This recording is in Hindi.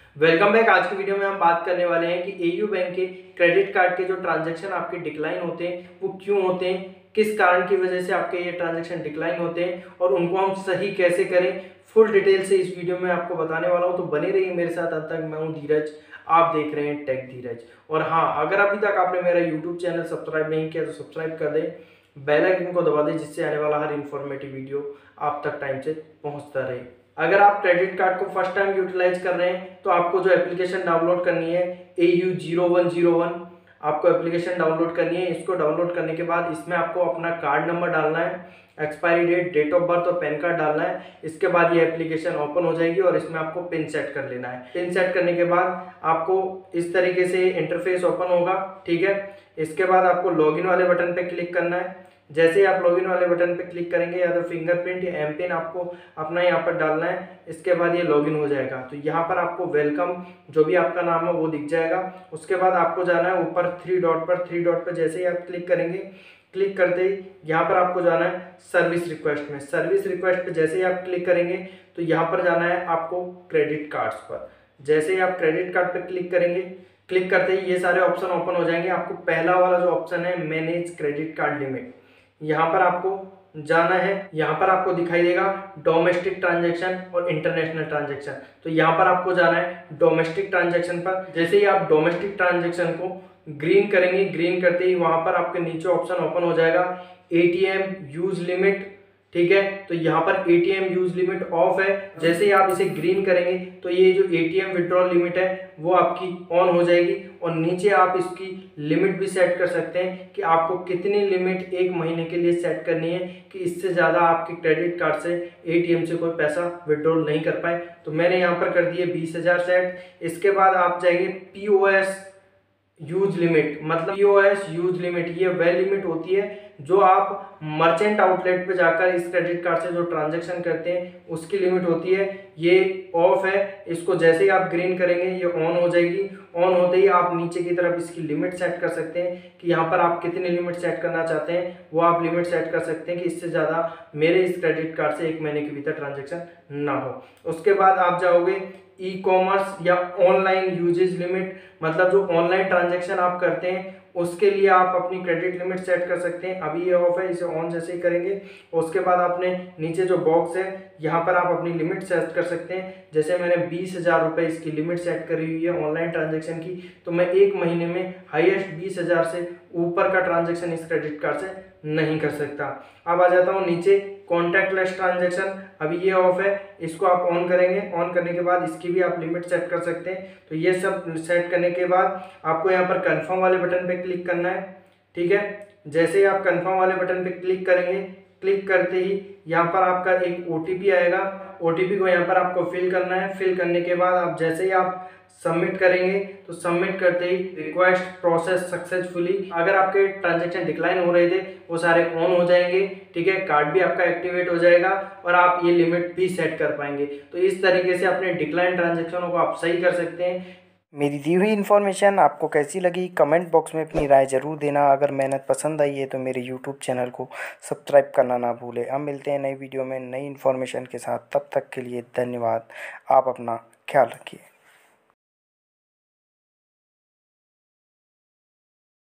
Welcome back. आज की वीडियो में हम बात करने वाले हैं कि एयू बैंक के क्रेडिट कार्ड के जो ट्रांजैक्शन आपके डिक्लाइन होते हैं वो क्यों होते हैं, किस कारण की वजह से आपके ये ट्रांजैक्शन डिक्लाइन होते हैं और उनको हम सही कैसे करें। फुल डिटेल से इस वीडियो में आपको बताने वाला हूं, तो बने रहिए मेरे साथ। अब तक मैं हूं धीरज, आप देख रहे हैं टेक धीरज। और हाँ, अगर अभी तक आपने मेरा यूट्यूब चैनल सब्सक्राइब नहीं किया तो सब्सक्राइब कर दें, बेल आइकन को दबा दें, जिससे आने वाला हर इन्फॉर्मेटिव वीडियो आप तक टाइम से पहुंचता रहे। अगर आप क्रेडिट कार्ड को फर्स्ट टाइम यूटिलाइज कर रहे हैं तो आपको जो एप्लीकेशन डाउनलोड करनी है AU0101, आपको एप्लीकेशन डाउनलोड करनी है। इसको डाउनलोड करने के बाद इसमें आपको अपना कार्ड नंबर डालना है, expiry date, date of birth और पैन कार्ड डालना है। इसके बाद ये एप्लीकेशन ओपन हो जाएगी और इसमें आपको पिन सेट कर लेना है। पिन सेट करने के बाद आपको इस तरीके से इंटरफेस ओपन होगा, ठीक है। इसके बाद आपको लॉगिन वाले बटन पे क्लिक करना है। जैसे ही आप लॉगिन वाले बटन पे क्लिक करेंगे या तो फिंगरप्रिंट या एम पिन आपको अपना यहाँ पर डालना है। इसके बाद ये लॉगिन हो जाएगा, तो यहाँ पर आपको वेलकम जो भी आपका नाम है वो दिख जाएगा। उसके बाद आपको जाना है ऊपर थ्री डॉट पर जैसे ही आप क्लिक करेंगे, क्लिक करते ही यहाँ पर आपको जाना है सर्विस रिक्वेस्ट में। सर्विस रिक्वेस्ट पे जैसे ही आप क्लिक करेंगे तो यहाँ पर जाना है आपको क्रेडिट कार्ड्स पर। जैसे ही आप क्रेडिट कार्ड पर क्लिक करेंगे, क्लिक करते ही ये सारे ऑप्शन ओपन हो जाएंगे। आपको पहला वाला जो ऑप्शन है मैनेज क्रेडिट कार्ड लिमिट, यहाँ पर आपको जाना है। यहाँ पर आपको दिखाई देगा डोमेस्टिक ट्रांजैक्शन और इंटरनेशनल ट्रांजैक्शन, तो यहाँ पर आपको जाना है डोमेस्टिक ट्रांजैक्शन पर। जैसे ही आप डोमेस्टिक ट्रांजैक्शन को ग्रीन करेंगे, ग्रीन करते ही वहां पर आपके नीचे ऑप्शन ओपन हो जाएगा ATM यूज लिमिट, ठीक है। तो यहाँ पर ATM यूज लिमिट ऑफ है। जैसे ही आप इसे ग्रीन करेंगे तो ये जो ATM विड्रॉल लिमिट है वो आपकी ऑन हो जाएगी और नीचे आप इसकी लिमिट भी सेट कर सकते हैं कि आपको कितनी लिमिट एक महीने के लिए सेट करनी है कि इससे ज़्यादा आपके क्रेडिट कार्ड से ATM से कोई पैसा विड्रॉल नहीं कर पाए। तो मैंने यहाँ पर कर दिए 20,000 सेट। इसके बाद आप जाएंगे POS यूज लिमिट, मतलब POS यूज लिमिट, ये वह लिमिट होती है जो आप मर्चेंट आउटलेट पे जाकर इस क्रेडिट कार्ड से जो ट्रांजैक्शन करते हैं उसकी लिमिट होती है। ये ऑफ है। इसको जैसे ही आप ग्रीन करेंगे ये ऑन हो जाएगी। ऑन होते ही आप नीचे की तरफ इसकी लिमिट सेट कर सकते हैं कि यहाँ पर आप कितनी लिमिट सेट करना चाहते हैं, वो आप लिमिट सेट कर सकते हैं कि इससे ज़्यादा मेरे इस क्रेडिट कार्ड से एक महीने के भीतर ट्रांजेक्शन ना हो। उसके बाद आप जाओगे ई-कॉमर्स या ऑनलाइन यूजेज लिमिट, मतलब जो ऑनलाइन ट्रांजैक्शन आप करते हैं उसके लिए आप अपनी क्रेडिट लिमिट सेट कर सकते हैं। अभी ये ऑफ है, इसे ऑन जैसे ही करेंगे उसके बाद आपने नीचे जो बॉक्स है यहाँ पर आप अपनी लिमिट सेट कर सकते हैं। जैसे मैंने 20,000 रुपये इसकी लिमिट सेट करी हुई है ऑनलाइन ट्रांजैक्शन की, तो मैं एक महीने में हाईएस्ट 20,000 से ऊपर का ट्रांजैक्शन इस क्रेडिट कार्ड से नहीं कर सकता। अब आ जाता हूँ नीचे कॉन्टैक्टलेस ट्रांजैक्शन, अभी ये ऑफ है, इसको आप ऑन करेंगे। ऑन करने के बाद इसकी भी आप लिमिट सेट कर सकते हैं। तो ये सब सेट करने के बाद आपको यहाँ पर कंफर्म वाले बटन पे क्लिक करना है, ठीक है। जैसे ही आप कंफर्म वाले बटन पे क्लिक करेंगे, क्लिक करते ही यहाँ पर आपका एक OTP आएगा। OTP को यहाँ पर आपको फिल करना है। फिल करने के बाद आप जैसे ही आप सबमिट करेंगे तो सबमिट करते ही रिक्वेस्ट प्रोसेस सक्सेसफुली, अगर आपके ट्रांजैक्शन डिक्लाइन हो रहे थे वो सारे ऑन हो जाएंगे, ठीक है। कार्ड भी आपका एक्टिवेट हो जाएगा और आप ये लिमिट भी सेट कर पाएंगे। तो इस तरीके से अपने डिक्लाइन ट्रांजैक्शनों को आप सही कर सकते हैं। मेरी दी हुई इन्फॉर्मेशन आपको कैसी लगी कमेंट बॉक्स में अपनी राय ज़रूर देना। अगर मेहनत पसंद आई है तो मेरे यूट्यूब चैनल को सब्सक्राइब करना ना भूलें। अब मिलते हैं नई वीडियो में नई इन्फॉर्मेशन के साथ, तब तक के लिए धन्यवाद। आप अपना ख्याल रखिए।